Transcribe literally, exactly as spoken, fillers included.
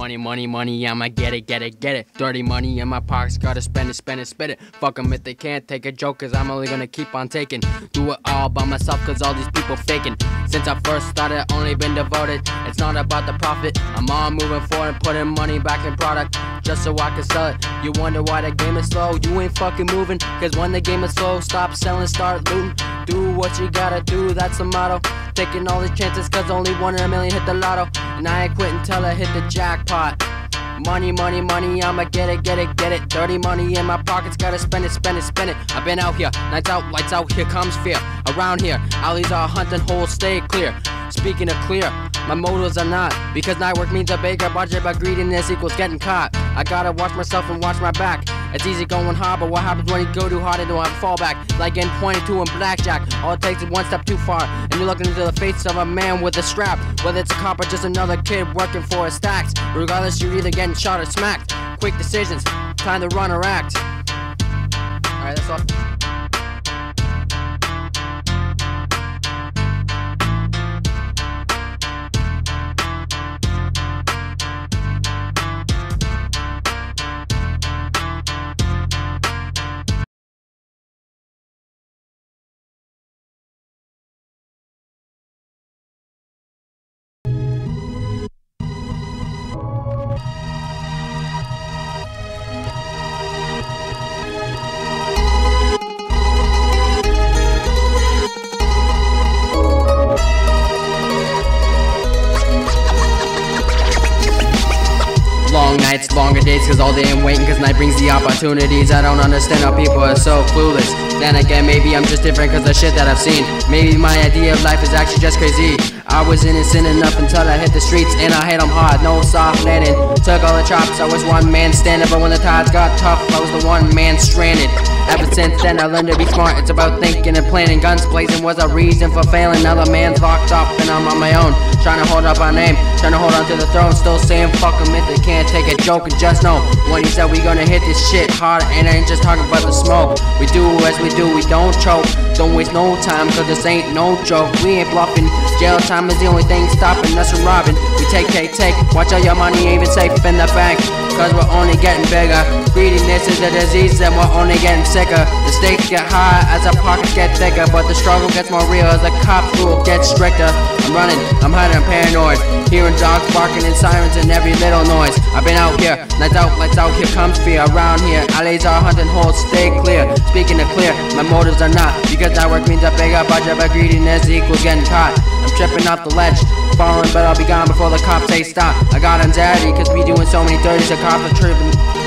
money, money, money, I'ma get it, get it, get it. Dirty money in my pockets, gotta spend it, spend it, spend it. Fuck 'em if they can't take a joke, cause I'm only gonna keep on taking. Do it all by myself, cause all these people faking. Since I first started, only been devoted. It's not about the profit, I'm all moving forward, putting money back in product, just so I can sell it. You wonder why the game is slow, you ain't fucking moving. Cause when the game is slow, stop selling, start looting. Do what you gotta do, that's the motto. Taking all these chances, cause only one in a million hit the lotto. And I ain't quitting till I hit the jackpot. Money, money, money, I'ma get it, get it, get it. Dirty money in my pockets, gotta spend it, spend it, spend it. I've been out here, nights out, lights out, here comes fear. Around here, alleys are hunting holes, stay clear. Speaking of clear, my motives are not, because night work means a bigger budget, but greediness equals getting caught. I gotta watch myself and watch my back. It's easy going hard, but what happens when you go too hard into a fallback? Like getting pointed to in blackjack, all it takes is one step too far, and you're looking into the face of a man with a strap. Whether it's a cop or just another kid working for his stacks, regardless, you're either getting shot or smacked. Quick decisions, time to run or act. Alright, that's all. Long nights, longer days, cause all day I'm waiting, cause night brings the opportunities. I don't understand how people are so clueless. Then again, maybe I'm just different cause the shit that I've seen. Maybe my idea of life is actually just crazy. I was innocent enough until I hit the streets, and I hit them hard, no soft landing. Took all the chops, I was one man standing, but when the tides got tough, I was the one man stranded. Ever since then I learned to be smart, it's about thinking and planning. Guns blazing was a reason for failing. Now the man's locked up and I'm on my own, trying to hold up our name, trying to hold on to the throne. Still saying fuck 'em if they can't take a joke. And just know, when he said we gonna hit this shit hard, and I ain't just talking about the smoke. We do as we do, we don't choke. Don't waste no time, cause this ain't no joke. We ain't bluffing, jail time is the only thing stopping us from robbing. We take, take, take, watch all your money even safe in the bank, cause we're only getting bigger. Greediness is a disease and we're only getting sicker. The stakes get higher as our pockets get thicker, but the struggle gets more real as the cops rule gets stricter. I'm running, I'm hiding, I'm paranoid, hearing dogs barking and sirens and every little noise. I've been out here, nights out, lights out, here comes fear. Around here, alleys are hunting holes, stay clear. Speaking of clear, my motives are not, because that work means a bigger budget, but greediness equals getting caught. I'm tripping off the ledge, falling, but I'll be gone before the cops say stop. I got anxiety, cause we doing so many dirties, the cops are tripping.